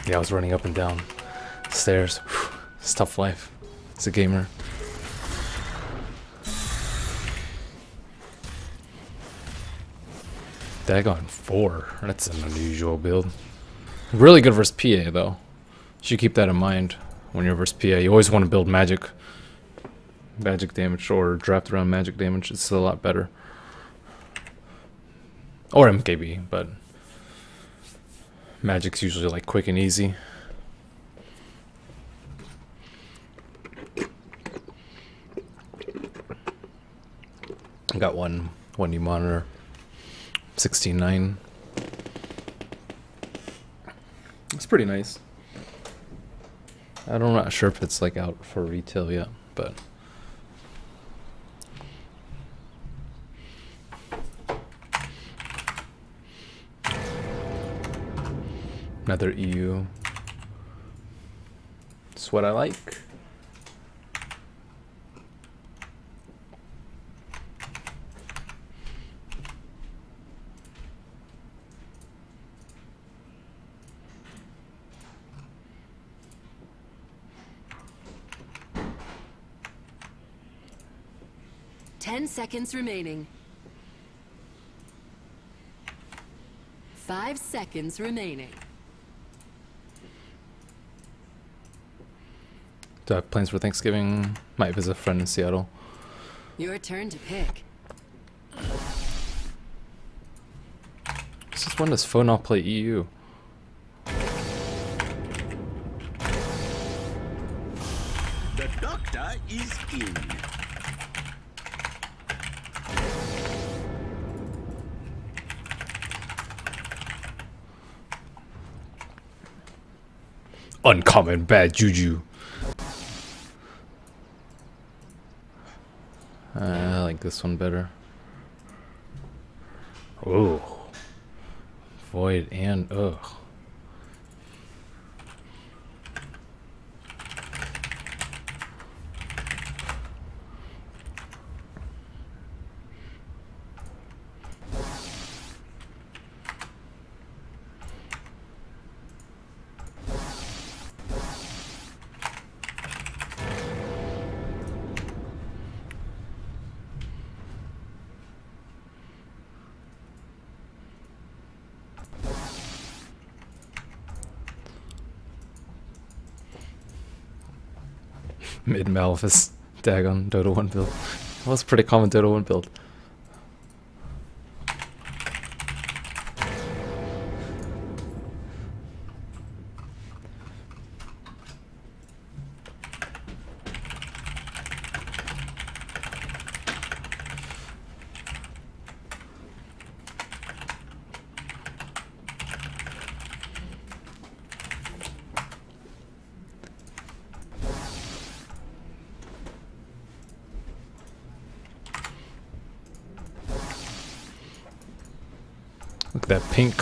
Yeah, I was running up and down stairs. It's tough life as a gamer. Dagon 4. That's an unusual build. Really good versus PA though. You should keep that in mind when you're versus PA. You always want to build magic damage or draft around magic damage. It's a lot better. Or MKB, but magic's usually like quick and easy. I got one new monitor, 16.9. It's pretty nice. I'm not sure if it's like out for retail yet, but another EU. It's what I like. Ten seconds remaining. 5 seconds remaining. Do I have plans for Thanksgiving? Might visit a friend in Seattle. Your turn to pick. Since when does phone not play EU? The doctor is in. Uncommon bad juju. I like this one better. Oh, void and ugh. Mid Malphus Dagon Dota 1 build. That was a pretty common Dota 1 build. Look at that pink.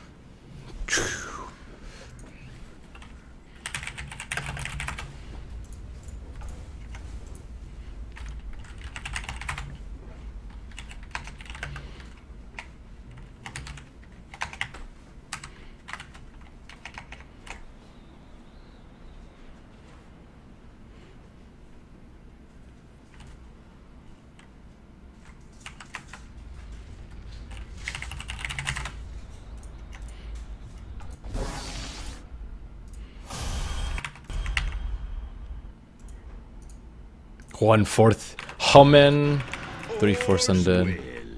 One-fourth Hummin, 3/4 undead.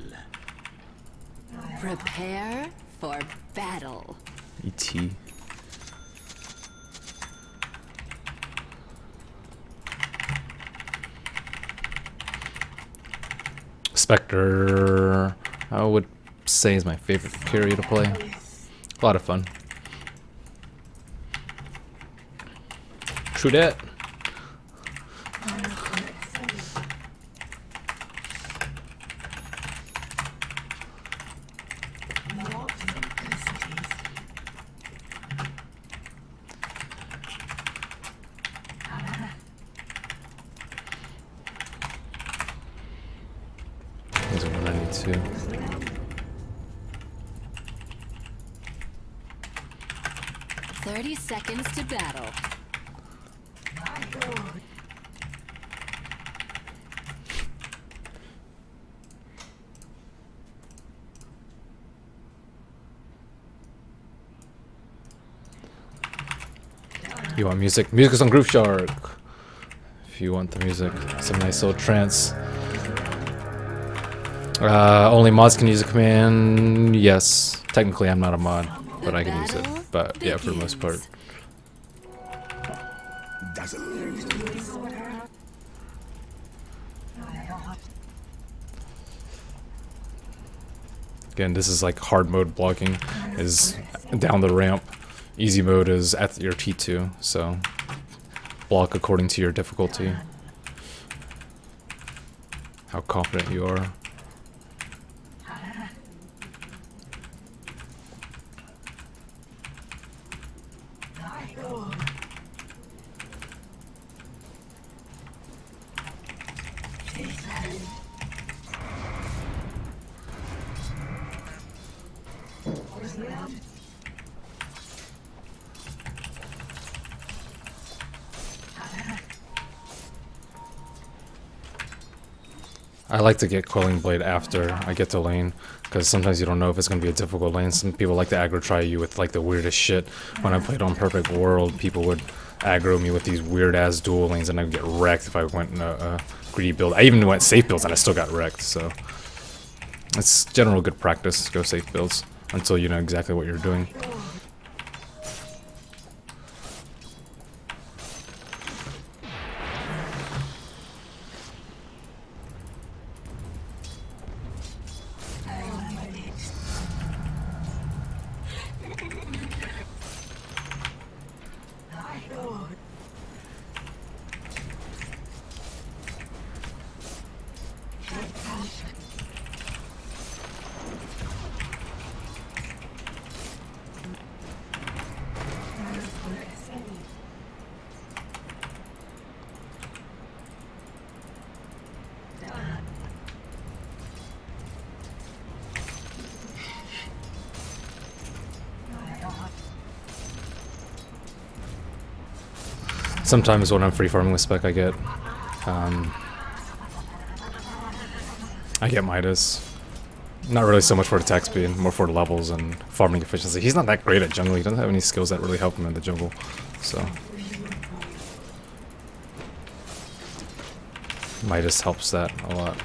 Prepare for battle. ET. Spectre, I would say, is my favorite carry to play. A lot of fun. True that. There's one I need to. 30 seconds to battle. You want music? Music's on Groove Shark. If you want the music, some nice little trance. Only mods can use a command. Yes, technically I'm not a mod, but I can use it. But yeah, for the most part. Again, this is like hard mode blocking is down the ramp. Easy mode is at your T2, so block according to your difficulty. How confident you are. I like to get Quelling Blade after I get to lane, because sometimes you don't know if it's going to be a difficult lane. Some people like to aggro try you with like the weirdest shit. When I played on Perfect World, people would aggro me with these weird ass dual lanes and I'd get wrecked if I went in a greedy build. I even went safe builds and I still got wrecked, so it's general good practice to go safe builds until you know exactly what you're doing. Sometimes when I'm free farming with spec, I get Midas. Not really so much for attack speed, more for levels and farming efficiency. He's not that great at jungle. He doesn't have any skills that really help him in the jungle, so Midas helps that a lot.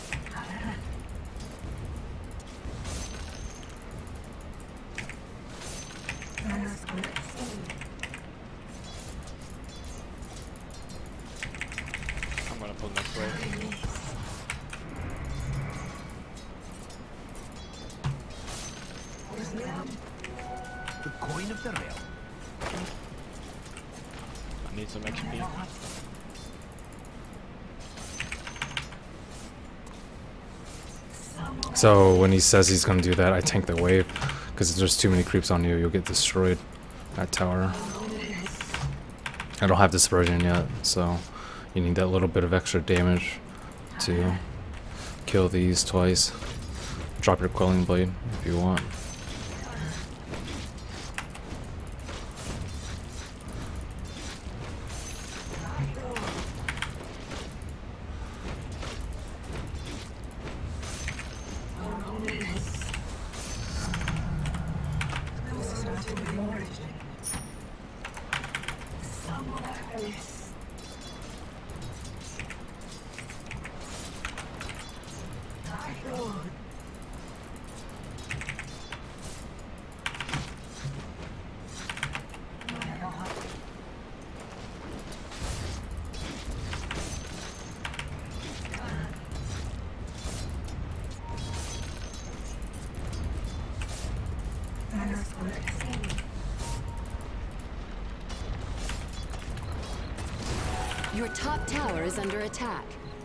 The coin of the realm. I need some XP. So when he says he's gonna do that, I tank the wave, because if there's too many creeps on you, you'll get destroyed. That tower. I don't have dispersion yet, so you need that little bit of extra damage to kill these twice. Drop your Quelling Blade if you want. Your top tower is under attack.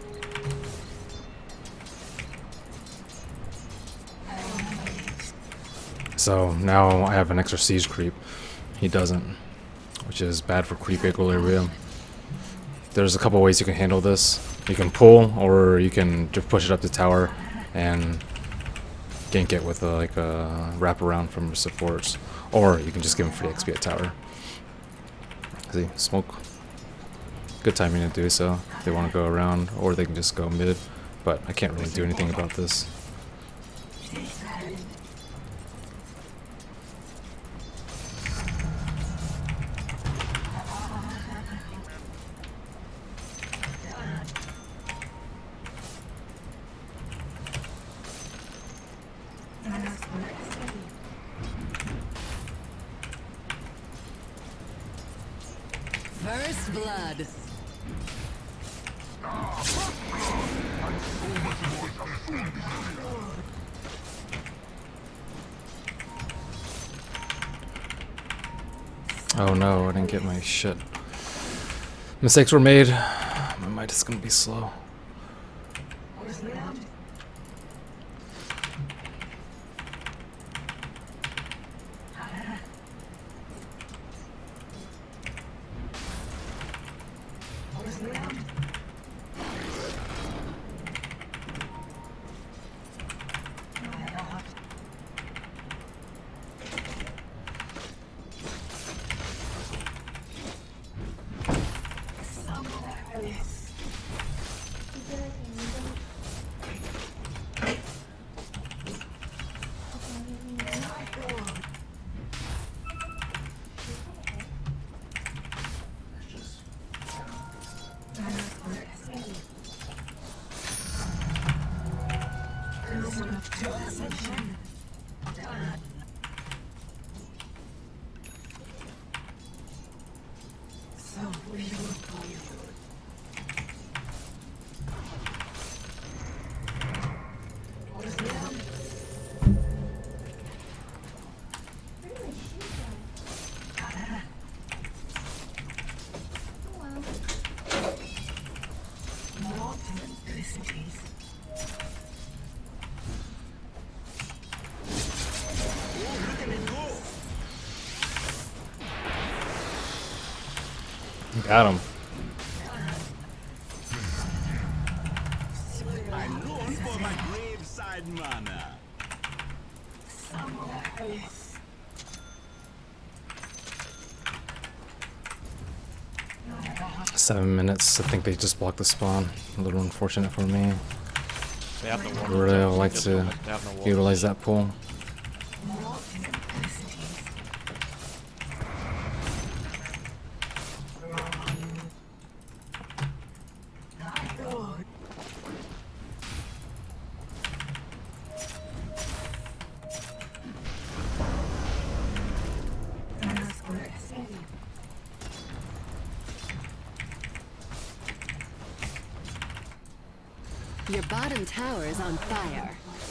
So now I have an extra siege creep. He doesn't, which is bad for creep equilibrium. There's a couple ways you can handle this. You can pull, or you can just push it up the tower and gank it with like a wraparound from supports, or you can just give them free XP at tower. See, smoke. Good timing to do so. If they want to go around, or they can just go mid. But I can't really do anything about this. First blood. Oh no, I didn't get my shit. Mistakes were made. My might is gonna be slow. Got him. I long for my graveside mana. 7 minutes. I think they just blocked the spawn. A little unfortunate for me. They have no I water. really would like Just to they have no water. utilize that pool. Your bottom tower is on fire.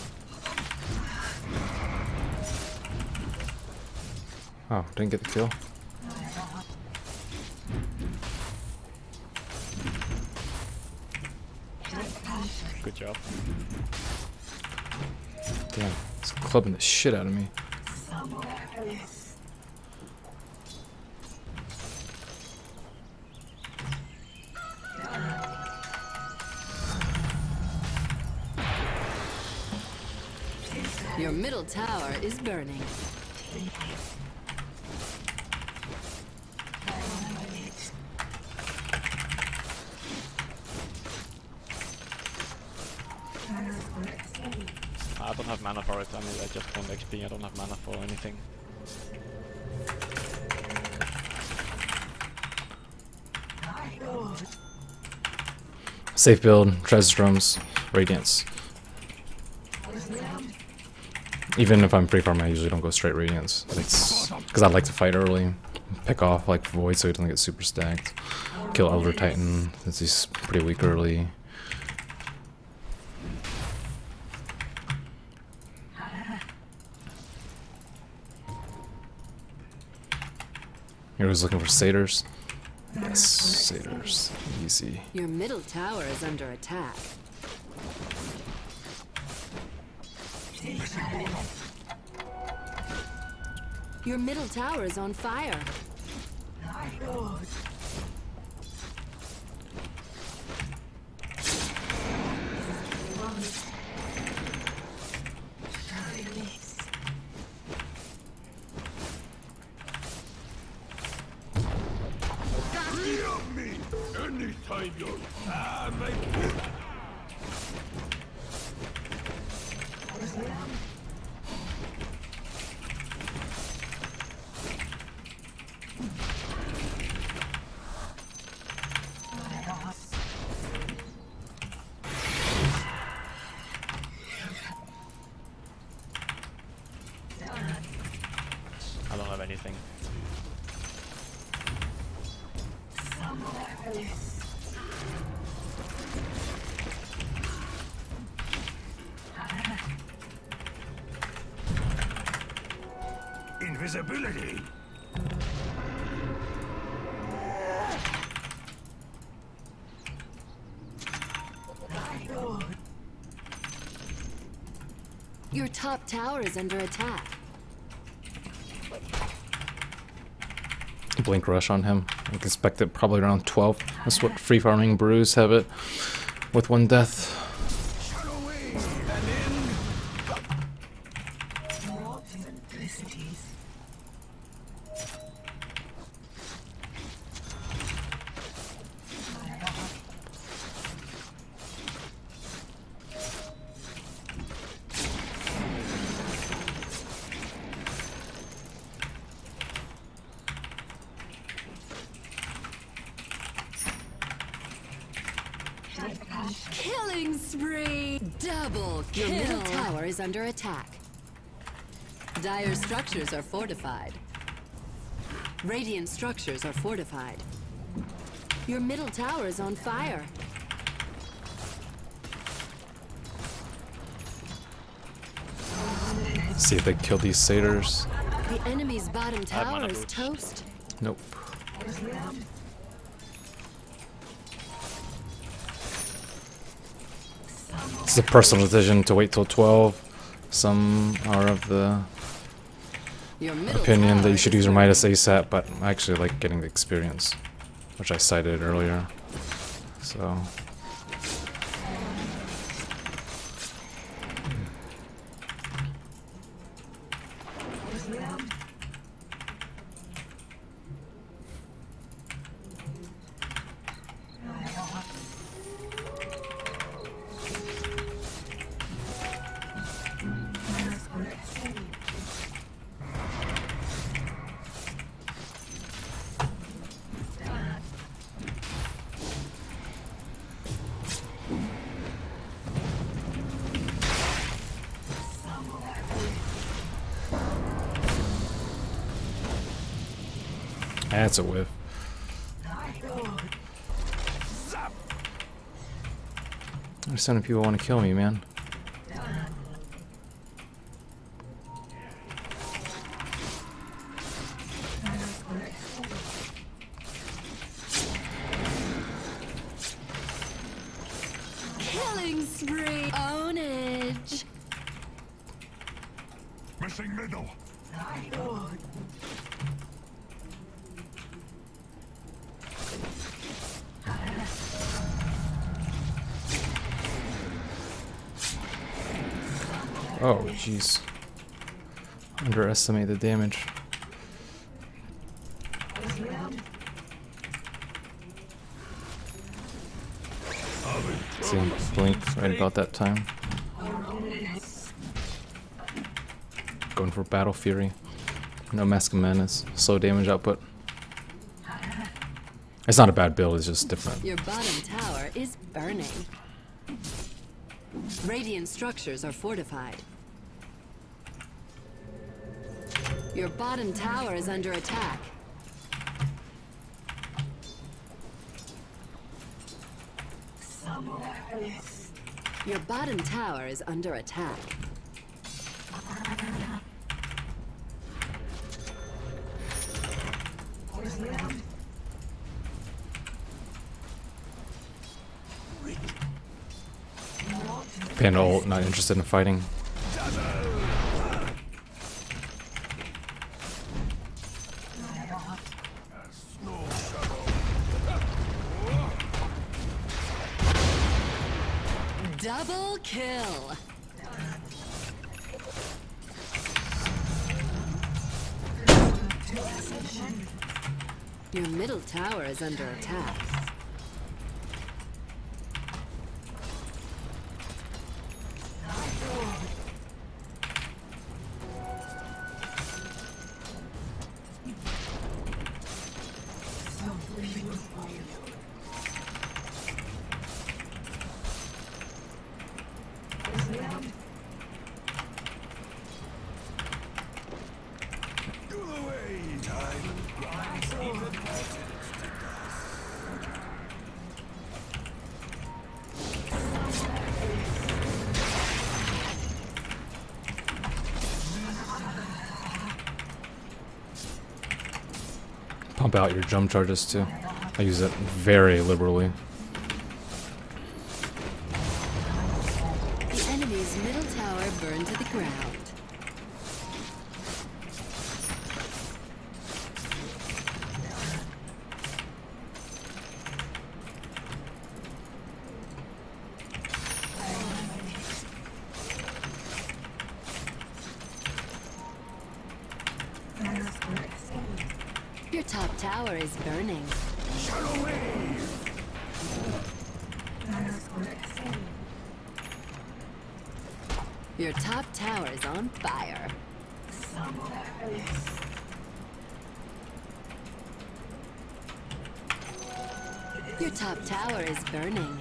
Oh, didn't get the kill. Good job. Damn, it's clubbing the shit out of me. Your middle tower is burning. I don't have mana for it. I mean, I just want XP. I don't have mana for anything. Safe build, treasure drums, radiance. Even if I'm pre-farm, I usually don't go straight radiance. It's because I like to fight early, pick off like Void so he doesn't get super stacked. Kill Elder Titan since he's pretty weak early. You're always looking for satyrs. Yes, satyrs, easy. Your middle tower is under attack. Your middle tower is on fire. Anytime you're I don't have anything. invisibility. Your top tower is under attack. Blink rush on him. I expect it probably around 12. That's what free farming brews have it with 1 death. Killing spree! Double kill! Your middle tower is under attack. Dire structures are fortified. Radiant structures are fortified. Your middle tower is on fire. See if they kill these satyrs. The enemy's bottom tower mana is boots. toast. Nope. It's a personal decision to wait till 12. Some are of the Your middle opinion that tower you should is use your burning. Midas ASAP, but I actually like getting the experience, which I cited earlier. So. That's a whiff. There's so many people want to kill me, man. Killing spree! Ownage! Missing middle. Oh, jeez. Underestimate the damage. See him blink right about that time. Going for Battle Fury. No Mask of Madness. Slow damage output. It's not a bad build, it's just different. Your bottom tower is burning. Radiant structures are fortified. Your bottom tower is under attack. Your bottom tower is under attack. Panda ult, not interested in fighting. Double kill. Your middle tower is under attack. Go away, time grinds even more to Pump out your jump charges too. I use it very liberally. The enemy's middle tower burned to the ground. Your top tower is burning. shadow wave. Your top tower is on fire. Your top tower is burning.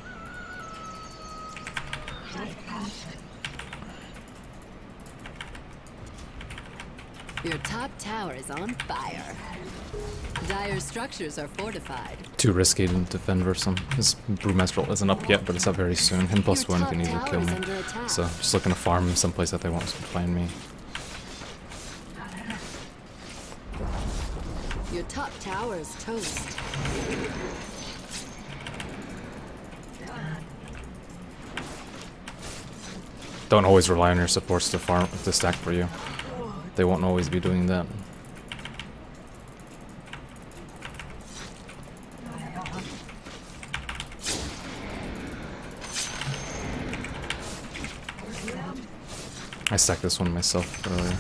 Your top tower is on fire. Dire structures are fortified. Too risky to defend versus him. His Brewmaster isn't up yet, but it's up very soon. Him plus Your one top can easily tower kill is me. under attack. So just looking to farm him someplace that they won't find me. Your top tower is toast. Don't always rely on your supports to stack for you. They won't always be doing that. I stacked this one myself earlier.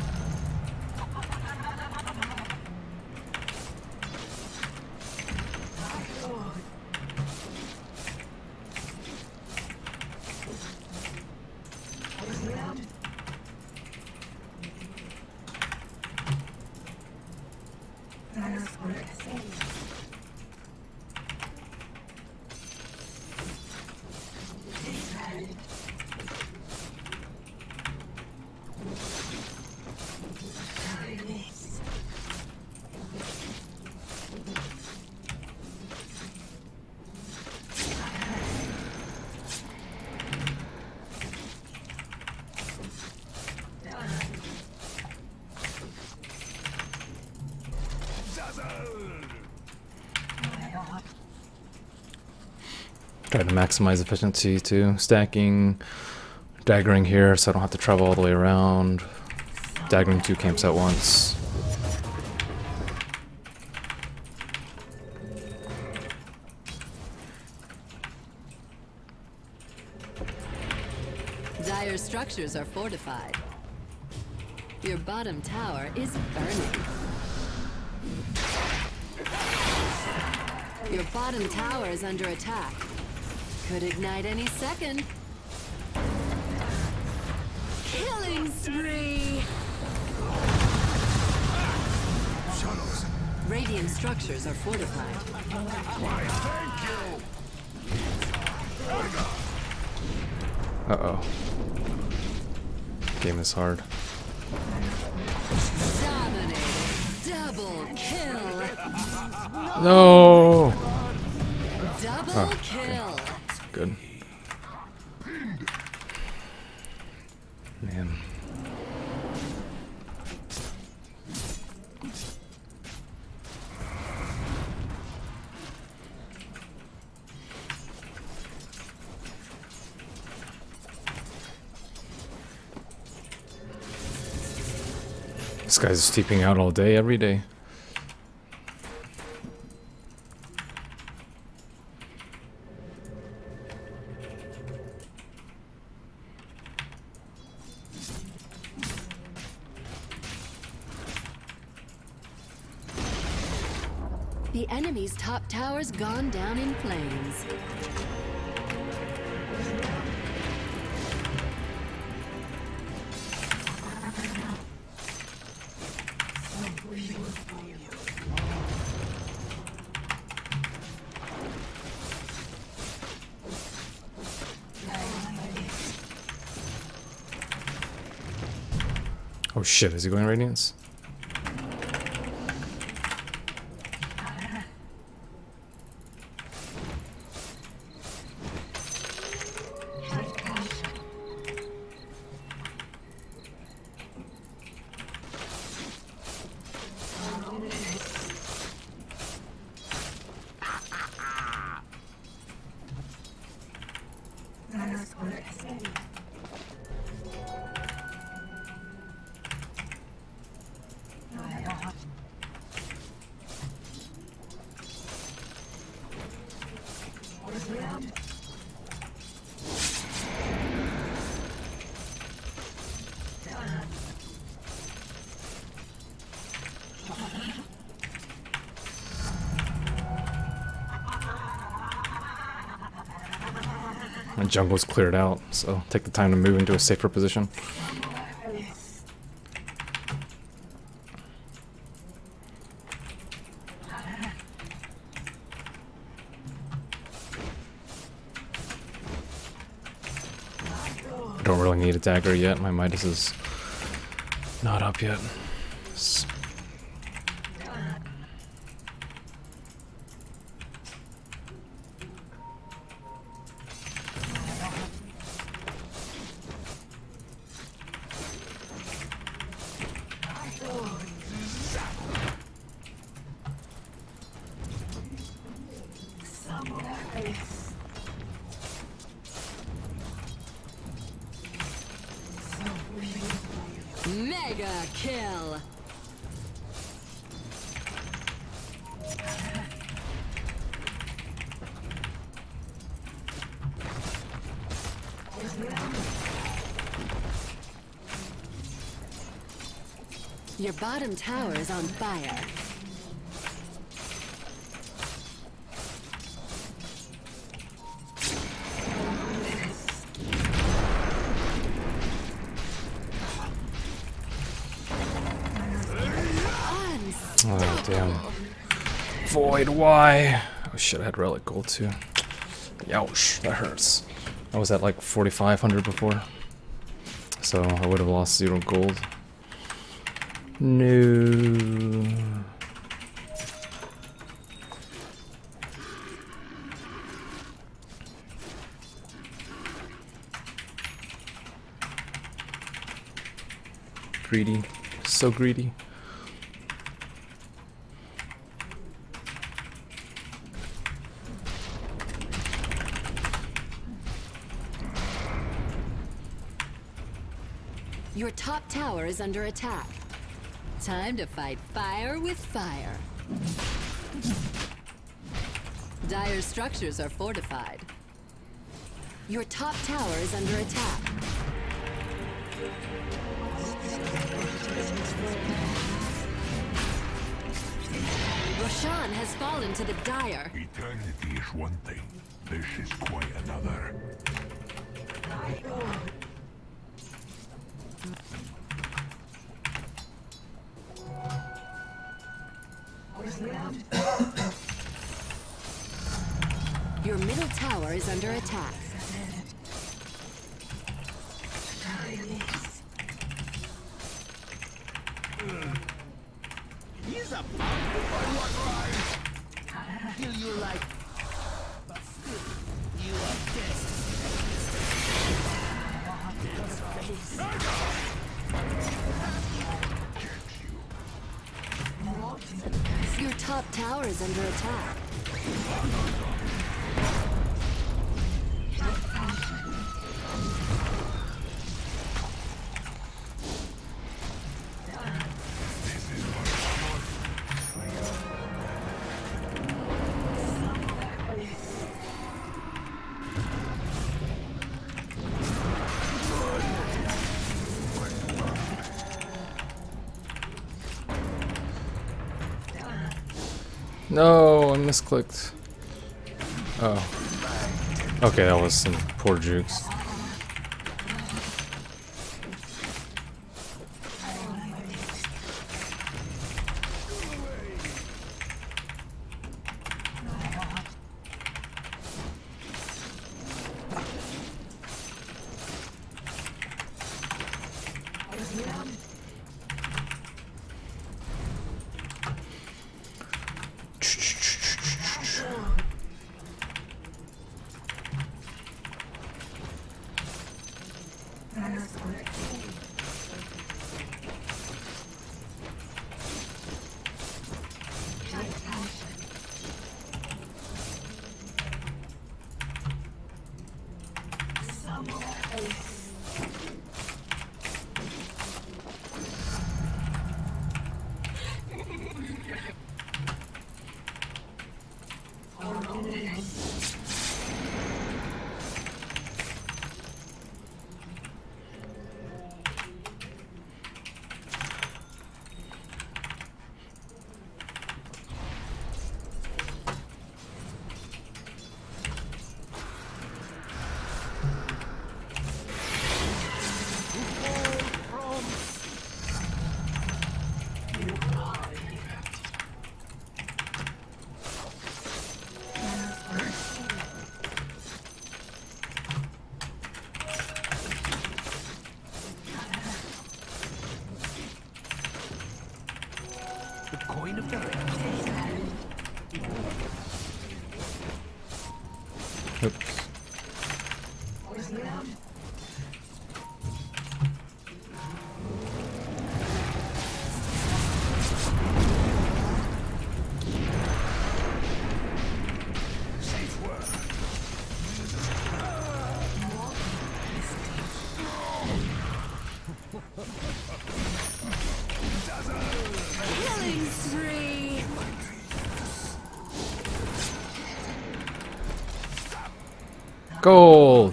Try to maximize efficiency too. Stacking, daggering here so I don't have to travel all the way around. Daggering 2 camps at once. Dire structures are fortified. Your bottom tower is burning. Your bottom tower is under attack. Could ignite any second. Killing spree! Shadows. Radiant structures are fortified. Why, thank you. Uh-oh. Game is hard. Dominating. Double kill. No! Double kill. Good. Man. This guy's steeping out all day, every day. The enemy's top tower's gone down in flames. Oh shit, is he going Radiance? My jungle's cleared out, so take the time to move into a safer position. I don't really need a dagger yet. My Midas is not up yet. Mega kill. Your bottom tower is on fire. Oh, damn. Void, why? Oh shit, I had relic gold too. Youch, that hurts. I was at like 4,500 before. So I would have lost 0 gold. No. Greedy. So greedy. Your top tower is under attack. Time to fight fire with fire. Dire structures are fortified. Your top tower is under attack. Roshan has fallen to the Dire. Eternity is one thing. This is quite another. Your middle tower is under attack. He's a by what right? Kill you like, but still, you are dead. Your top tower is under attack. No, I misclicked. Oh. Okay, that was some poor jukes. The coin of the realm. Oops. Killing spree! Gold!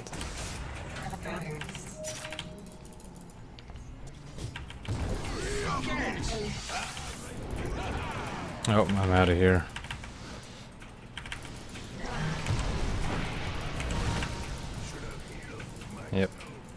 Oh, I'm out of here. Yep.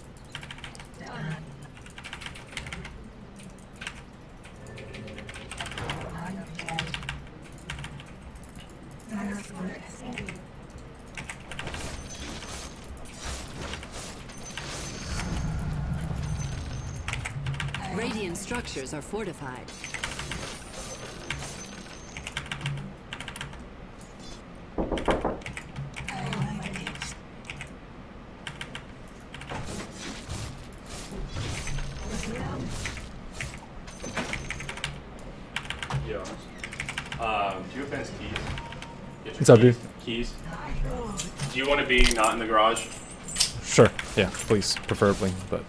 Radiant structures are fortified. Yo. Do you have Ben's keys? Get your What's up, keys. dude? Keys. Do you want to be not in the garage? Sure. Yeah, please, preferably, but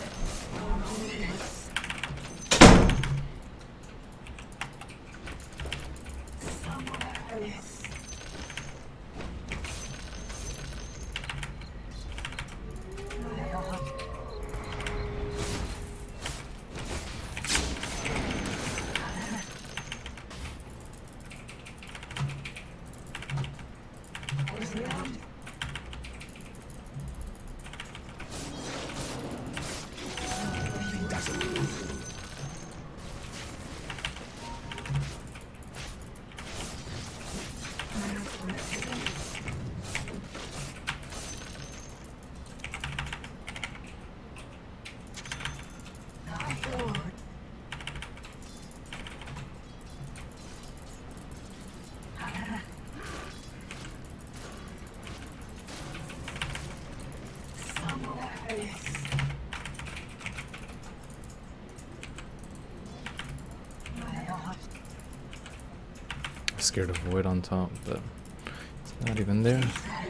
scared of Void on top, but it's not even there.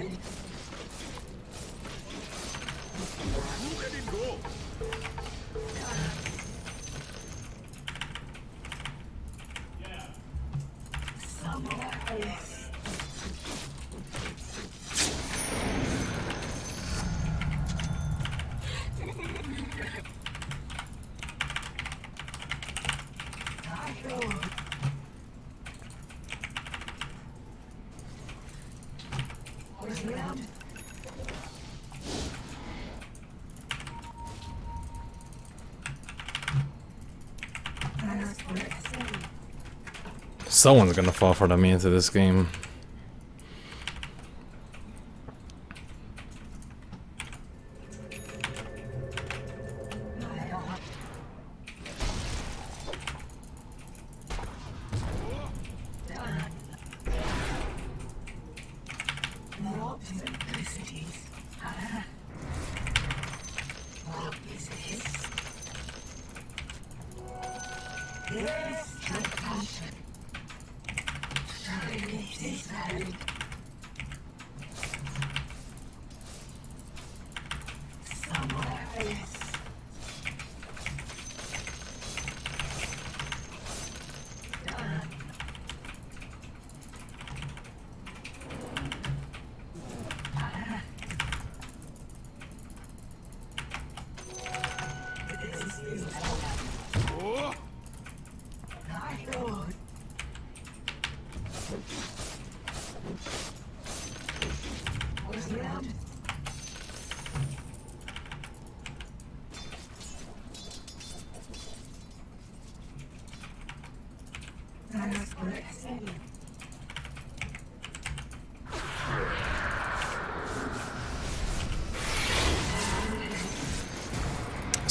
Someone's gonna fall for me into this game.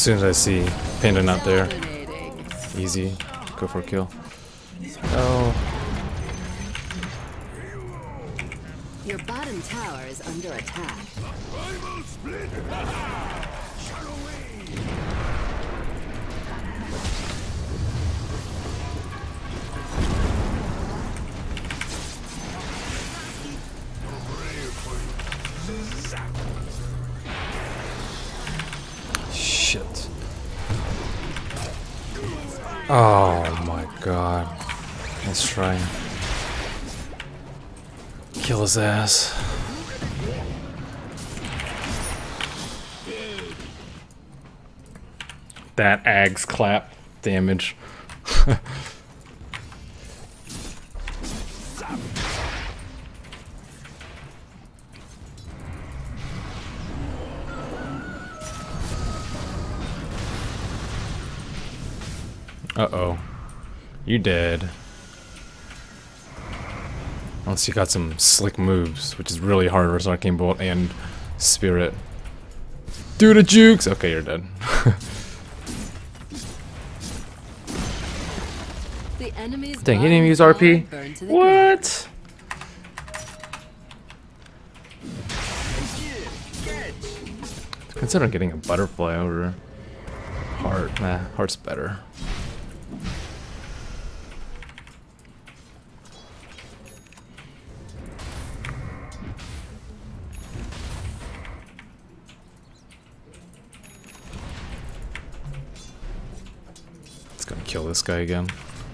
As soon as I see Panda not there, Dominating. easy, go for a kill. Oh, Your bottom tower is under attack. shit. Oh my god. Let's try and kill his ass. That Ags clap damage. Uh-oh. You dead. Unless you got some slick moves, which is really hard versus Arcane Bolt and Spirit. Do the jukes! Okay, you're dead. The enemy's Dang, he didn't bottom use tower RP? burned to the ground. What? Consider getting a butterfly over heart. Nah, heart's better. It's gonna kill this guy again.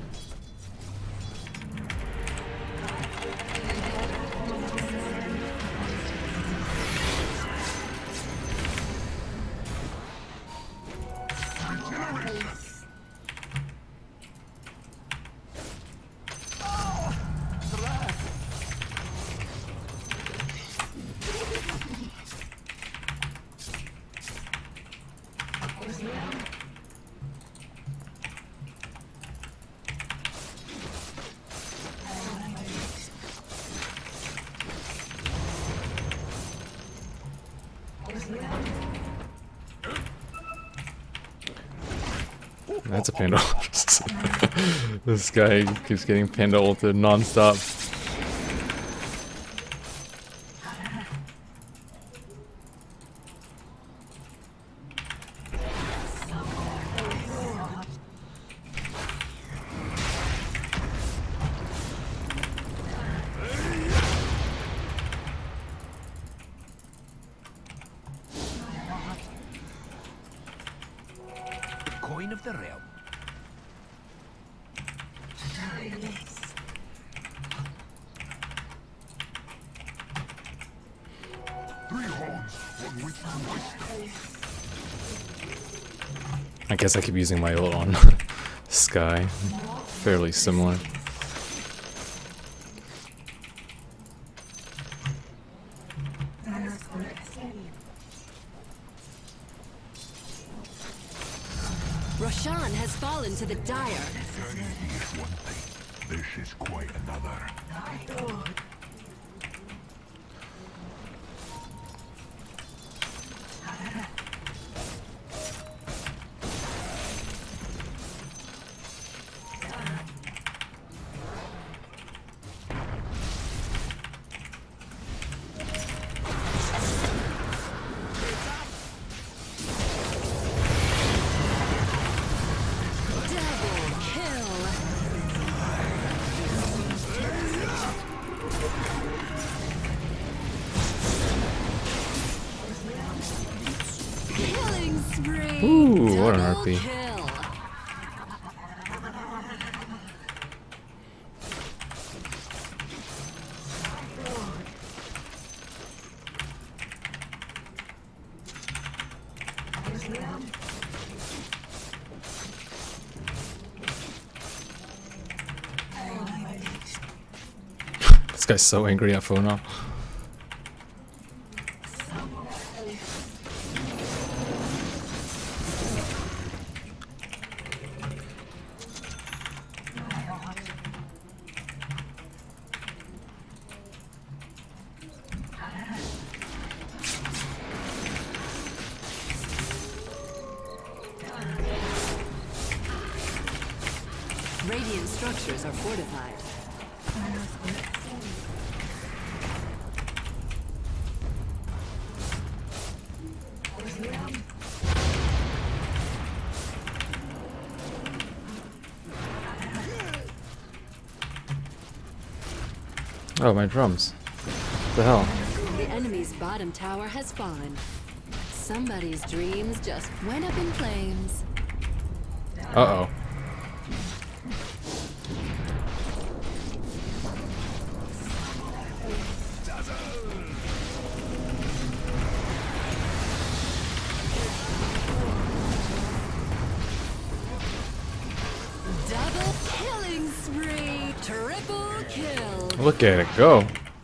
That's a Panda ult. This guy keeps getting Panda ulted non-stop. Coin of the realm. I guess I keep using my ult on Sky. Fairly similar. Roshan has fallen to the Dire. Eternity is one thing. This is quite another. Double kill. Killing spree. Ooh, what an Double RP. kill. This guy's so angry at Fona. structures are fortified. Oh, my drums. What the hell? The enemy's bottom tower has fallen. Somebody's dreams just went up in flames. Uh-oh. Double killing spree! Triple kill! Look at it go.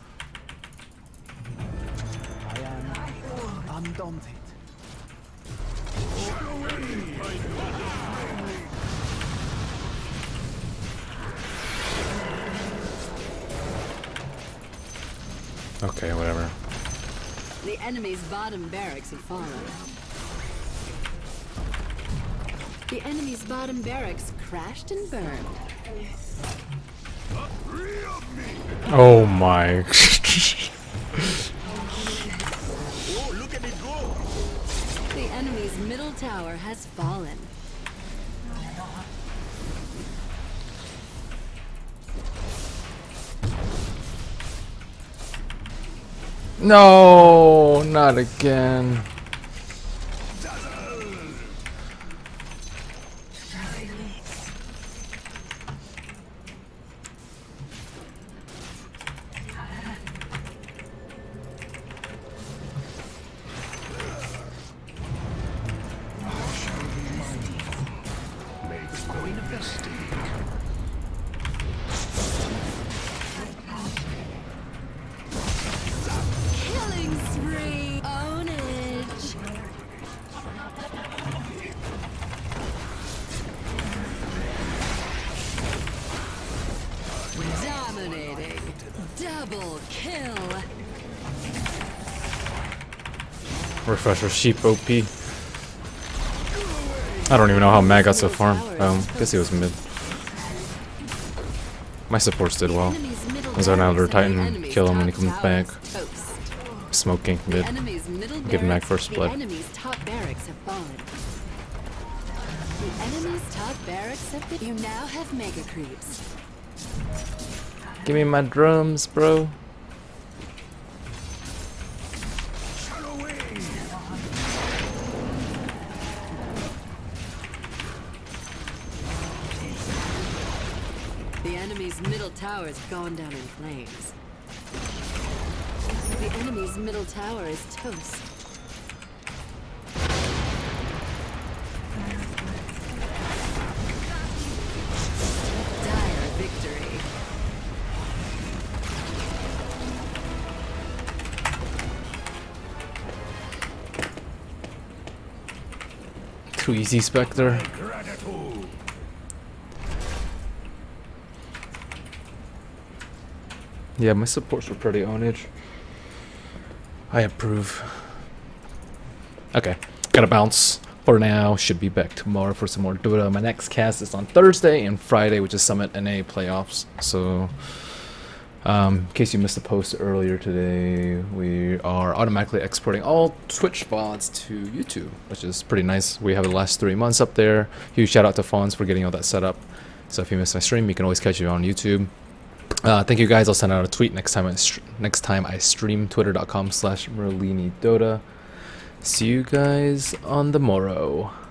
I am undaunted. Okay, whatever. The enemy's bottom barracks have fallen. The enemy's bottom barracks crashed and burned. Oh my. Oh, look at it go! The enemy's middle tower has fallen. No, not again. Killing spree! Ownage! Dominating! Double kill! Refresher sheep OP. I don't even know how Mag got so far. Guess he was mid. My supports did well. Enemy's middle Was there another barracks and the Titan enemy's kill him when he top comes tower back? is toast. Smoking The mid. enemy's middle Give Mag barracks- first blood. The enemy's top barracks have fallen. The enemy's top barracks have been. You now have mega creeps. Give me my drums, bro. The enemy's middle tower has gone down in flames. The enemy's middle tower is toast. Dire victory. Too easy, Spectre. Yeah, my supports were pretty ownage. I approve. Okay, gotta bounce for now. Should be back tomorrow for some more Dota. My next cast is on Thursday and Friday, which is Summit NA playoffs. So, in case you missed the post earlier today, we are automatically exporting all Twitch VODs to YouTube, which is pretty nice. We have the last 3 months up there. Huge shout out to Fawns for getting all that set up. So if you missed my stream, you can always catch it on YouTube. Thank you guys. I'll send out a tweet next time I stream. Twitter.com/MerliniDota. See you guys on the morrow.